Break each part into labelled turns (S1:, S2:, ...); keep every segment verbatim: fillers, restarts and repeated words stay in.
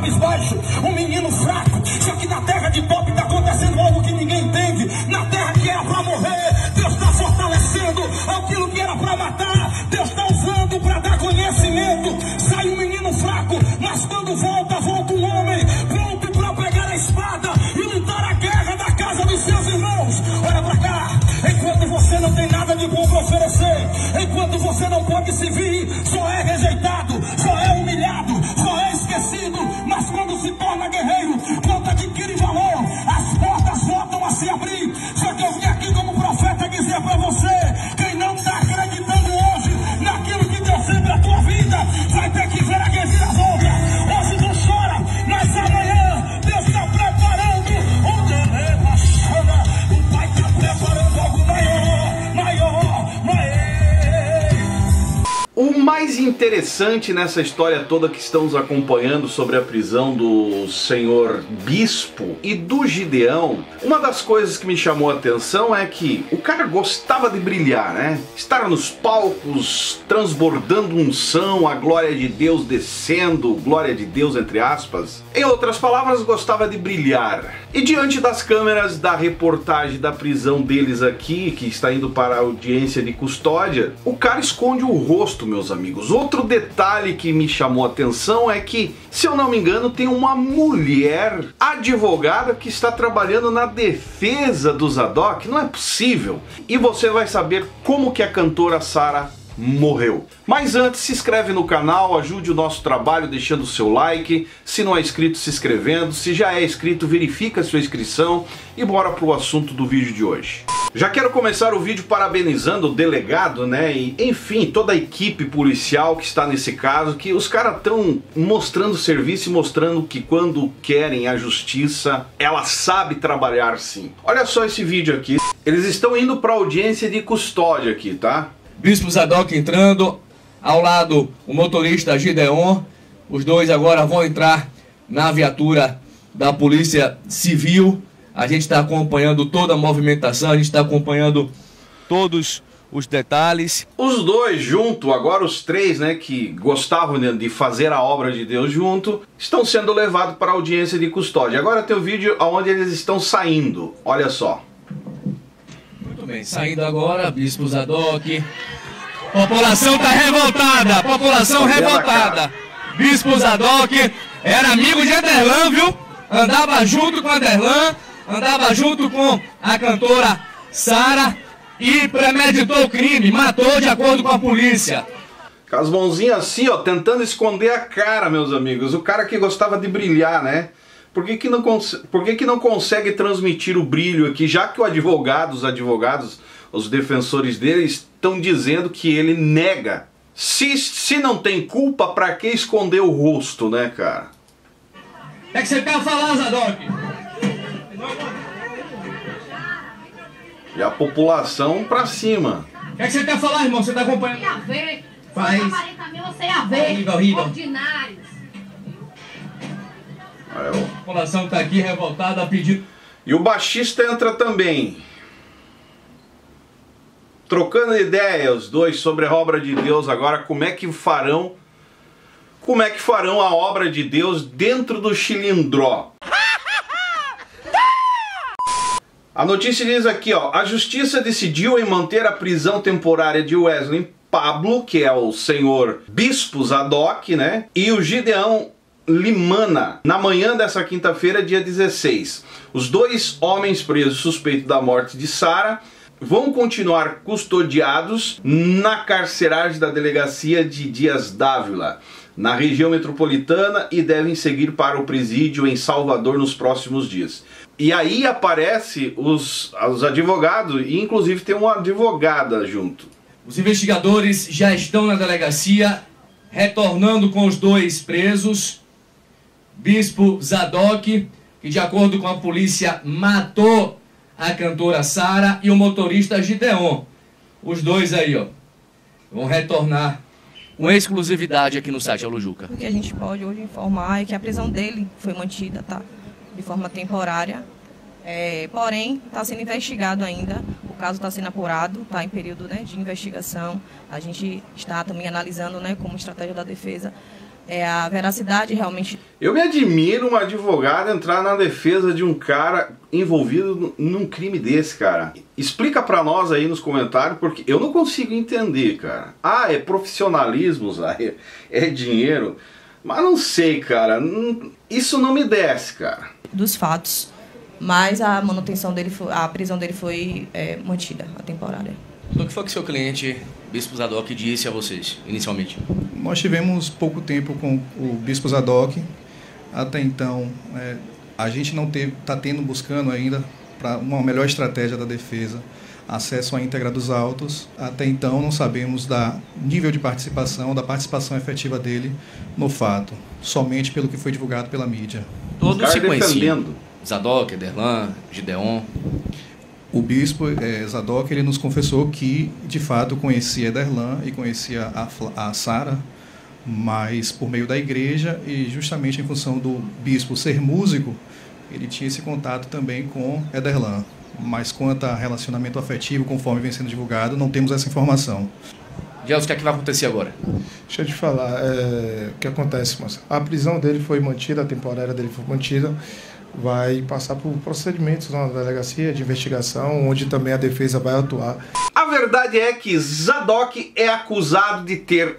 S1: cabisbaixo, um menino fraco. Só que na terra de Top está acontecendo algo que ninguém entende. Na terra que era para morrer, Deus está fortalecendo. Aquilo que era para matar, Deus está usando para dar conhecimento. Sai um menino fraco, mas quando volta, volta um homem pronto para pegar a espada e lutar a guerra da casa dos seus irmãos. Olha para cá, enquanto você não tem nada de bom para oferecer, enquanto você não pode se vir, só é rejeitado, só é humilhado, só é esquecido. Mas quando se torna guerreiro, quando adquire valor, as portas voltam a se abrir. Só que eu vim aqui como profeta dizer para você, quem não está acreditando hoje naquilo que Deus fez para a tua vida, vai ter que ver a reviravolta. Hoje não chora, mas amanhã Deus está preparando o dilema. O Pai está preparando algo maior, maior, maior.
S2: O mais interessante nessa história toda que estamos acompanhando sobre a prisão do senhor bispo e do Gideão, uma das coisas que me chamou a atenção é que o cara gostava de brilhar, né? Estar nos palcos, transbordando unção, a glória de Deus descendo, glória de Deus entre aspas. Em outras palavras, gostava de brilhar. E diante das câmeras da reportagem da prisão deles aqui, que está indo para a audiência de custódia, o cara esconde o rosto, meus amigos. Outro detalhe que me chamou a atenção é que, se eu não me engano, tem uma mulher advogada que está trabalhando na defesa do Zadok. Não é possível. E você vai saber como que a cantora Sara morreu. Mas antes, se inscreve no canal, ajude o nosso trabalho deixando o seu like, se não é inscrito, se inscrevendo, se já é inscrito, verifica a sua inscrição e bora pro assunto do vídeo de hoje. Já quero começar o vídeo parabenizando o delegado, né, e enfim, toda a equipe policial que está nesse caso, que os caras estão mostrando serviço e mostrando que quando querem a justiça, ela sabe trabalhar sim. Olha só esse vídeo aqui, eles estão indo para audiência de custódia aqui, tá?
S3: Bispo Zadok entrando, ao lado o motorista Gideon. Os dois agora vão entrar na viatura da Polícia Civil. A gente está acompanhando toda a movimentação, a gente está acompanhando todos os detalhes.
S2: Os dois junto, agora os três, né, que gostavam de fazer a obra de Deus junto, estão sendo levados para a audiência de custódia. Agora tem o vídeo onde eles estão saindo, olha só.
S3: Muito bem, saindo agora, Bispo Zadok. População tá revoltada, população revoltada. Bispo Zadok era amigo de Aderlan, viu? Andava junto com Aderlan, andava junto com a cantora Sara e premeditou o crime, matou de acordo com a polícia.
S2: Com as mãozinhas assim, ó, tentando esconder a cara, meus amigos. O cara que gostava de brilhar, né? Por que que não, por que que não consegue transmitir o brilho aqui, já que o advogado, os advogados, os defensores dele estão dizendo que ele nega. Se, se não tem culpa, pra que esconder o rosto, né, cara?
S3: O que é que você quer falar, Zadok?
S2: E a população pra cima.
S3: O que é que você quer falar, irmão? Você tá acompanhando?
S4: Sem a ver.
S3: Faz.
S4: quarenta mil sem a ver.
S3: Horrível, horrível.
S4: Ordinários.
S2: Aí, ó.
S3: A população tá aqui revoltada pedindo.
S2: E o baixista entra também. Trocando ideia, os dois, sobre a obra de Deus agora, como é que farão, como é que farão a obra de Deus dentro do Chilindró. A notícia diz aqui, ó, a justiça decidiu em manter a prisão temporária de Wesley Pablo, que é o senhor Bispo Zadok, né, e o Gideão Limana, na manhã dessa quinta-feira, dia dezesseis. Os dois homens presos suspeitos da morte de Sara vão continuar custodiados na carceragem da delegacia de Dias Dávila, na região metropolitana, e devem seguir para o presídio em Salvador nos próximos dias. E aí aparece os, os advogados, e inclusive tem uma advogada junto.
S3: Os investigadores já estão na delegacia, retornando com os dois presos. Bispo Zadok, que de acordo com a polícia matou a cantora Sara, e o motorista Gideon. Os dois aí, ó, vão retornar com exclusividade aqui no site Alujuca.
S5: O que a gente pode hoje informar é que a prisão dele foi mantida, tá? De forma temporária. É, porém, está sendo investigado ainda. O caso está sendo apurado, está em período, né, de investigação. A gente está também analisando, né, como estratégia da defesa, é a veracidade realmente.
S2: Eu me admiro uma advogada entrar na defesa de um cara envolvido num crime desse, cara. Explica pra nós aí nos comentários, porque eu não consigo entender, cara. Ah, é profissionalismo, Zay, é dinheiro, mas não sei, cara, isso não me desce, cara.
S5: Dos fatos, mas a manutenção dele, foi, a prisão dele foi é, mantida, a temporária.
S3: O que foi que seu cliente, Bispo Zadok, disse a vocês, inicialmente?
S6: Nós tivemos pouco tempo com o Bispo Zadok. Até então, é, a gente não teve, está tendo, buscando ainda, para uma melhor estratégia da defesa, acesso à íntegra dos autos. Até então, não sabemos da nível de participação, da participação efetiva dele no fato, somente pelo que foi divulgado pela mídia.
S3: Todos se conheciam. Zadok, Ederlan, Gideon.
S6: O bispo é, Zadok, ele nos confessou que, de fato, conhecia Ederlan e conhecia a, a Sara, mas por meio da igreja e justamente em função do bispo ser músico, ele tinha esse contato também com Ederlan. Mas quanto a relacionamento afetivo, conforme vem sendo divulgado, não temos essa informação.
S3: Gelson, o que é que vai acontecer agora?
S7: Deixa eu te falar, é, o que acontece, moça? A prisão dele foi mantida, a temporária dele foi mantida, vai passar por procedimentos na delegacia de investigação, onde também a defesa vai atuar.
S2: A verdade é que Zadok é acusado de ter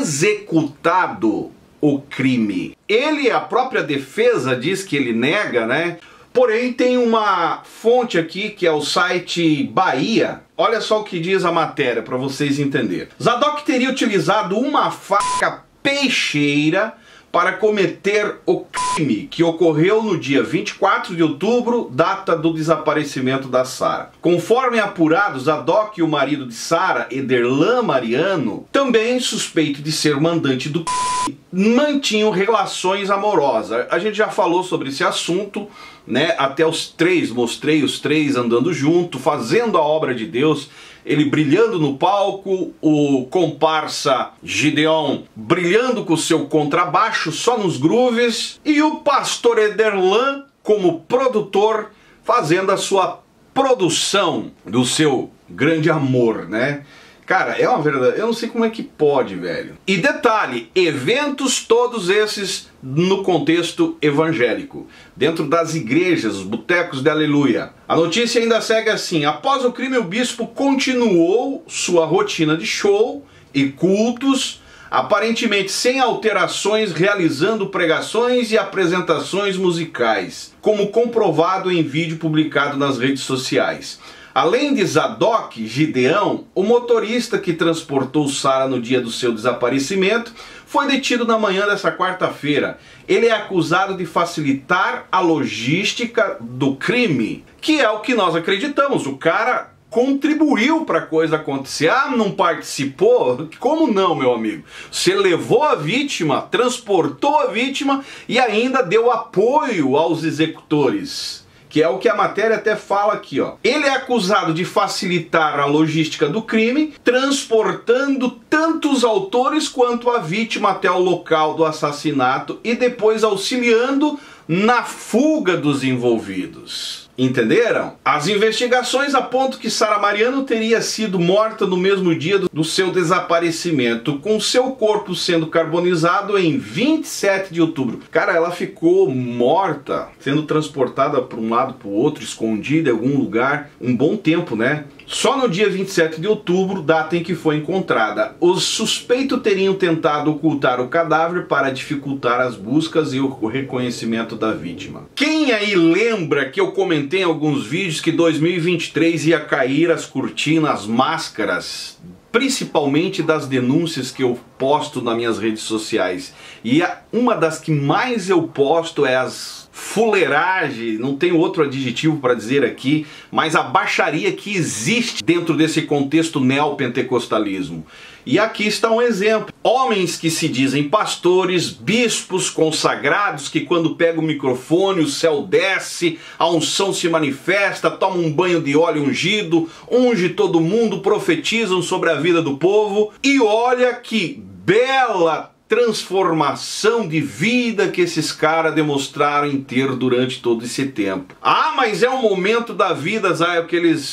S2: executado o crime. Ele, a própria defesa, diz que ele nega, né? Porém, tem uma fonte aqui, que é o site Bahia. Olha só o que diz a matéria, para vocês entenderem. Zadok teria utilizado uma faca peixeira para cometer o crime que ocorreu no dia vinte e quatro de outubro, data do desaparecimento da Sara. Conforme apurado, Zadok e o marido de Sara, Ederlan Mariano, também suspeito de ser mandante do crime, mantinham relações amorosas. A gente já falou sobre esse assunto, né? Até os três, mostrei os três andando junto, fazendo a obra de Deus. Ele brilhando no palco, o comparsa Gideon brilhando com o seu contrabaixo só nos grooves, e o pastor Ederlan como produtor fazendo a sua produção do seu grande amor, né? Cara, é uma verdade, eu não sei como é que pode, velho. E detalhe, eventos todos esses no contexto evangélico, dentro das igrejas, os botecos de aleluia. A notícia ainda segue assim: após o crime, o bispo continuou sua rotina de show e cultos, aparentemente sem alterações, realizando pregações e apresentações musicais, como comprovado em vídeo publicado nas redes sociais. Além de Zadok, Gideão, o motorista que transportou Sara no dia do seu desaparecimento, foi detido na manhã dessa quarta-feira. Ele é acusado de facilitar a logística do crime, que é o que nós acreditamos. O cara contribuiu para a coisa acontecer. Ah, não participou? Como não, meu amigo? Você levou a vítima, transportou a vítima e ainda deu apoio aos executores, que é o que a matéria até fala aqui, ó. Ele é acusado de facilitar a logística do crime, transportando tanto os autores quanto a vítima até o local do assassinato e depois auxiliando na fuga dos envolvidos. Entenderam? As investigações apontam que Sara Mariano teria sido morta no mesmo dia do seu desaparecimento, com seu corpo sendo carbonizado em vinte e sete de outubro. Cara, ela ficou morta, sendo transportada para um lado para o outro, escondida em algum lugar, um bom tempo, né? Só no dia vinte e sete de outubro, data em que foi encontrada. Os suspeitos teriam tentado ocultar o cadáver para dificultar as buscas e o reconhecimento da vítima. Quem aí lembra que eu comentei em alguns vídeos que dois mil e vinte e três ia cair as cortinas, as máscaras, principalmente das denúncias que eu posto nas minhas redes sociais? E a, uma das que mais eu posto é as fuleiragem, não tenho outro adjetivo para dizer aqui, mas a baixaria que existe dentro desse contexto neopentecostalismo. E aqui está um exemplo. Homens que se dizem pastores, bispos consagrados, que quando pega o microfone o céu desce, a unção se manifesta, tomam um banho de óleo ungido, unge todo mundo, profetizam sobre a vida do povo, e olha que bela transformação de vida que esses caras demonstraram em ter durante todo esse tempo. Ah, mas é um momento da vida, Zay, que eles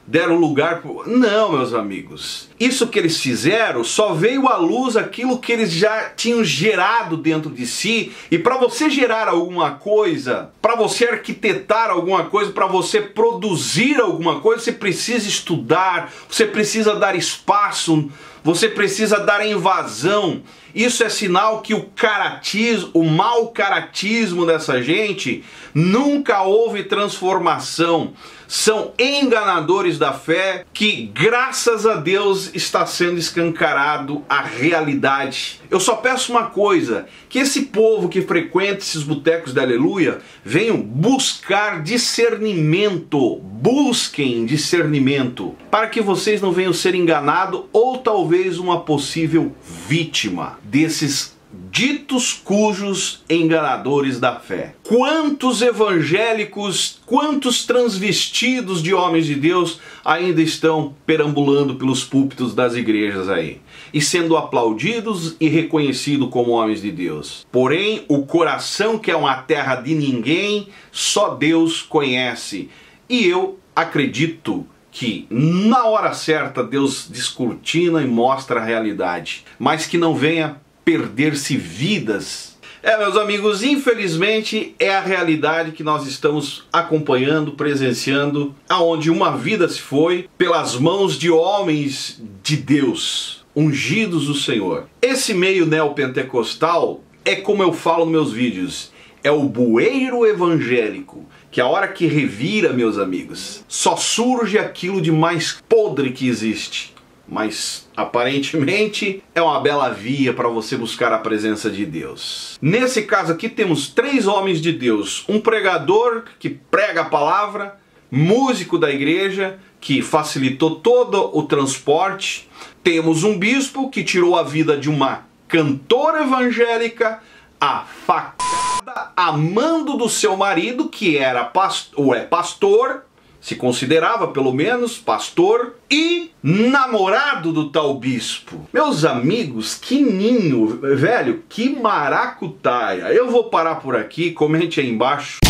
S2: deram lugar pro... Não, meus amigos. Isso que eles fizeram só veio à luz aquilo que eles já tinham gerado dentro de si. E para você gerar alguma coisa, para você arquitetar alguma coisa, para você produzir alguma coisa, você precisa estudar, você precisa dar espaço, você precisa dar invasão. Isso é sinal que o caratismo, o mau caratismo dessa gente, nunca houve transformação. São enganadores da fé que, graças a Deus, está sendo escancarado a realidade. Eu só peço uma coisa, que esse povo que frequenta esses botecos da Aleluia venham buscar discernimento, busquem discernimento, para que vocês não venham ser enganados ou talvez uma possível vítima desses ditos cujos enganadores da fé. Quantos evangélicos, quantos transvestidos de homens de Deus ainda estão perambulando pelos púlpitos das igrejas aí, e sendo aplaudidos e reconhecidos como homens de Deus. Porém, o coração, que é uma terra de ninguém, só Deus conhece. E eu acredito que na hora certa Deus descortina e mostra a realidade, mas que não venha perder-se vidas. É, meus amigos, infelizmente é a realidade que nós estamos acompanhando, presenciando, aonde uma vida se foi pelas mãos de homens de Deus, ungidos do Senhor. Esse meio neopentecostal é, como eu falo nos meus vídeos, é o bueiro evangélico, que a hora que revira, meus amigos, só surge aquilo de mais podre que existe. Mas aparentemente é uma bela via para você buscar a presença de Deus. Nesse caso aqui temos três homens de Deus: um pregador que prega a palavra, músico da igreja que facilitou todo o transporte, temos um bispo que tirou a vida de uma cantora evangélica a facada, amando do seu marido, que era pastor, ou é pastor, se considerava pelo menos pastor, e namorado do tal bispo. Meus amigos, que ninho, velho, que maracutaia. Eu vou parar por aqui, comente aí embaixo.